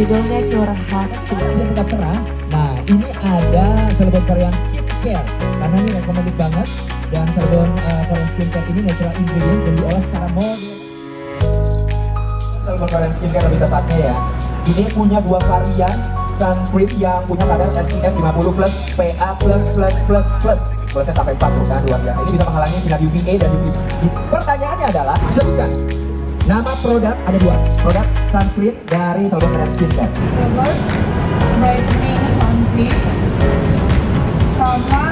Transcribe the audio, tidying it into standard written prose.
Judulnya curhat. Biar tetap cerah. Nah, ini ada Cirebon Korean Skincare karena ini recommended banget, dan Cirebon Korean Skincare ini natural ingredients dan diolah secara modern. Cirebon Korean Skincare lebih tepatnya ya. Ini punya dua varian sunscreen yang punya kadar SPF 50 plus PA plusnya sampai 40 kan, luar biasa. Ini bisa menghalangi sinar UVA dan UVB. Pertanyaannya adalah, sebutkan nama produk, ada dua produk sunscreen dari Cirebon Korean Skincare. Brightening sunscreen sama